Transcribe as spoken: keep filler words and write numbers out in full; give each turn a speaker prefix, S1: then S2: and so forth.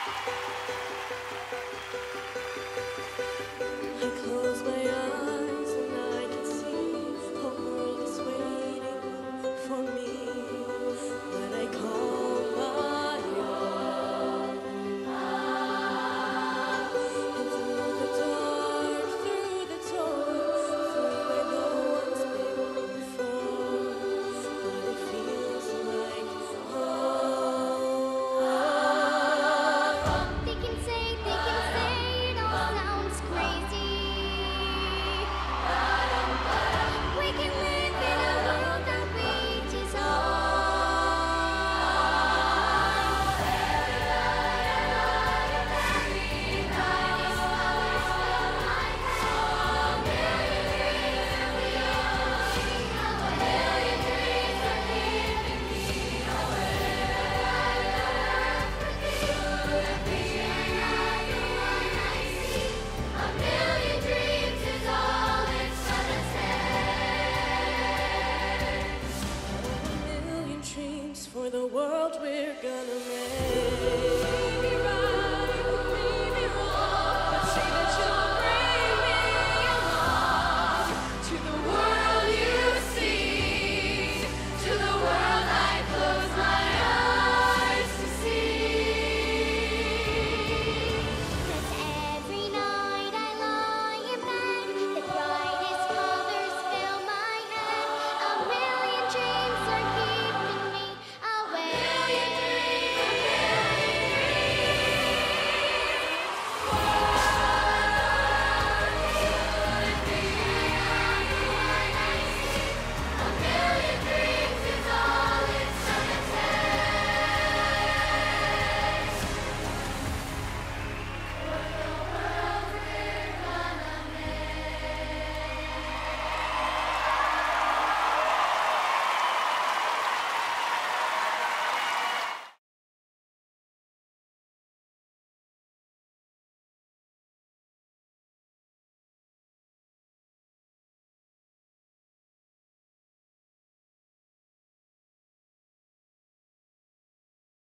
S1: I close my eyes and I can see a world is waiting for me when I call my own. And through the dark, through the torn, through where no one's been before, but it feels like home.
S2: They can say, they can say it all sounds crazy. We can live in a world that reaches on. A million dreams is all it's gonna take.
S1: A million dreams for the world we're gonna make.